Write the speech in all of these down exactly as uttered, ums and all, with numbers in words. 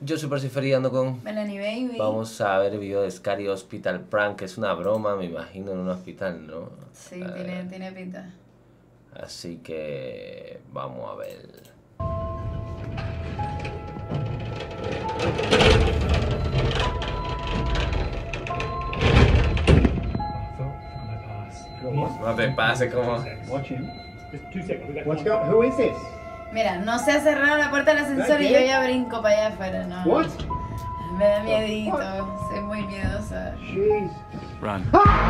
Yo soy Percy ando con... Melanie Baby. Vamos a ver el video de Scary Hospital Prank, que es una broma, me imagino, en un hospital, ¿no? Sí, uh, tiene, tiene pinta. Así que... vamos a ver. No te pase como... What's going? Who is this? Mira, no se ha cerrado la puerta del ascensor y yo ya brinco para allá afuera, ¿no? What? Me da miedito, soy muy miedosa. Jeez. Run.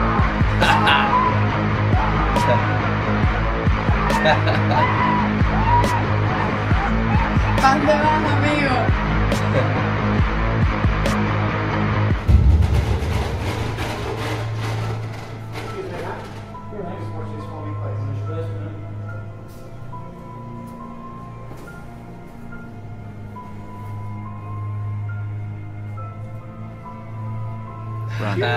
¿Pa' dónde vas, amigo? Run. Run.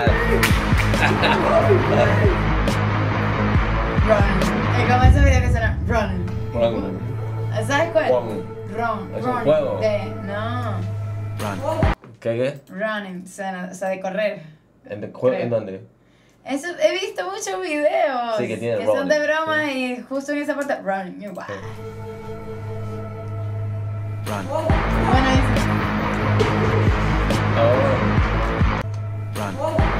Es como ese video que suena Run. Run. ¿Sabes cuál? Run. Run. ¿Es un Run. juego? De, no. Run. ¿Qué, qué? Running, o sea, o sea, de correr. ¿En, el jue- ¿En dónde? Eso, he visto muchos videos Sí, que tiene son running, de broma sí. y justo en esa parte, running. Yo, guau. Sí. Run. Bueno, dice, Oh. Run.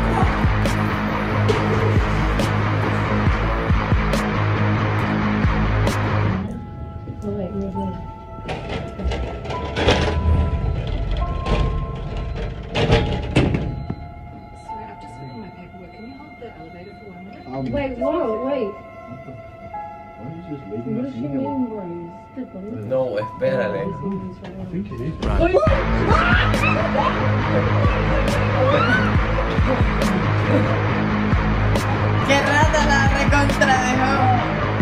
I've just filled in my paperwork. Can you hold the elevator for one minute? Um, Wait, whoa, wait. Why are you just What leaving does us she here? mean, Rose? Good No, espérale. I think it is. Run. qué rata la recontra dejó.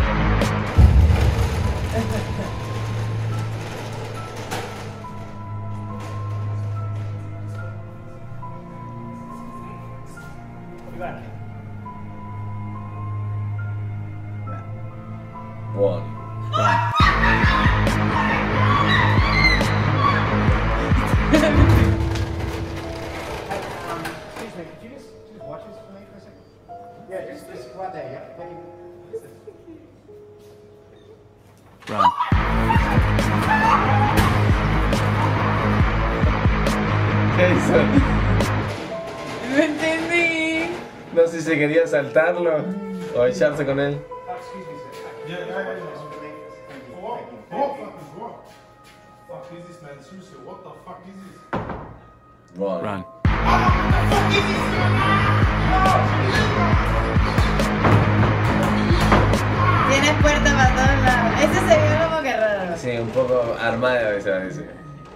One. Excuse me, could you just, just watch this for me for a second? Yeah, just, just right there, yeah. Can you... Run. ¿Qué hizo? No entendí. No sé si se quería saltarlo o echarse con él. Oh, excuse me, sir. Yeah, yeah, yeah. Thank you. What? Thank you. What fuck is what? Fuck is this, man? Seriously, what the fuck is this? Run. Run. Tienes puerta para todos lados. Ese se vio como que raro. Sí, un poco armada, se va a decir.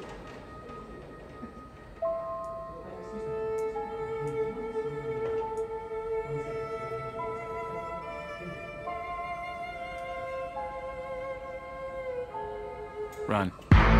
Run.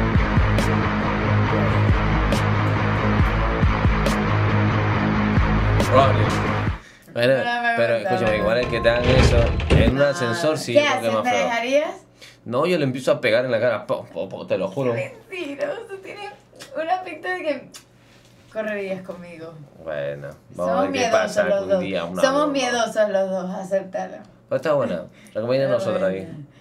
Running. Bueno, No me pero gusta, escúchame, no. igual el que te hagan eso en un No. ascensor sí, ¿Qué yo creo que es haces? más ¿Me feo. dejarías? No, yo le empiezo a pegar en la cara, po, po, po, te lo juro. Mentiroso, tienes un aspecto de que correrías conmigo. Bueno, vamos a Somos ver qué miedosos pasa los algún dos. día. Una Somos broma. miedosos los dos, acéptalo. Pero está buena, recomienda nosotros ahí. Bueno.